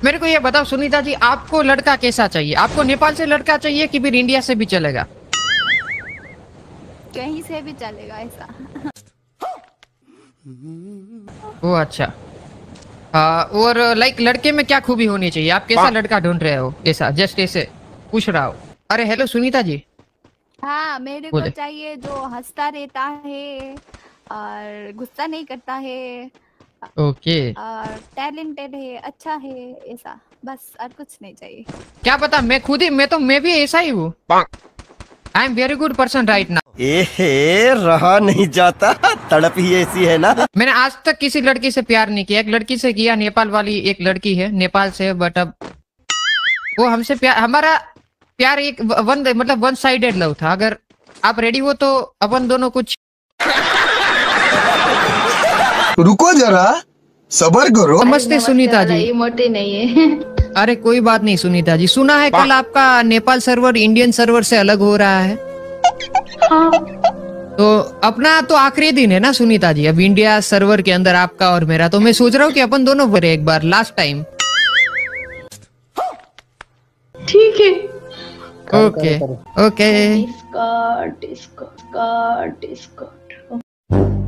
मेरे को ये बताओ सुनीता जी, आपको लड़का कैसा चाहिए? आपको नेपाल से लड़का चाहिए कि फिर इंडिया से भी चलेगा? कहीं से भी चलेगा ऐसा। ओ अच्छा। और लाइक लड़के में क्या खूबी होनी चाहिए? आप कैसा लड़का ढूंढ रहे हो? ऐसा जस्ट ऐसे पूछ रहा हूँ। अरे हेलो सुनीता जी। हाँ, मेरे को बोले। चाहिए जो हंसता रहता है और गुस्सा नहीं करता है ओके। और टैलेंटेड है, अच्छा है, ऐसा बस, और कुछ नहीं चाहिए। क्या पता, मैं भी ऐसा ही हूँ। I am very good person right now. एहे रहा नहीं जाता, तड़प ही ऐसी है ना। मैंने आज तक किसी लड़की से प्यार नहीं किया। एक लड़की से किया, नेपाल वाली एक लड़की है, नेपाल से, बट अब वो हमसे प्यार, हमारा प्यार एक वन साइडेड लव था। अगर आप रेडी हो तो अपन दोनों कुछ। रुको जरा, सबर करो। नमस्ते सुनीता जी। ये मोटे नहीं है। अरे कोई बात नहीं सुनीता जी, सुना है कल आपका नेपाल सर्वर इंडियन सर्वर से अलग हो रहा है। हाँ। तो अपना तो आखिरी दिन है ना सुनीता जी, अब इंडिया सर्वर के अंदर आपका और मेरा। तो मैं सोच रहा हूँ कि अपन दोनों बने एक बार, लास्ट टाइम। ठीक है। Okay okay. Discord Discord Discord.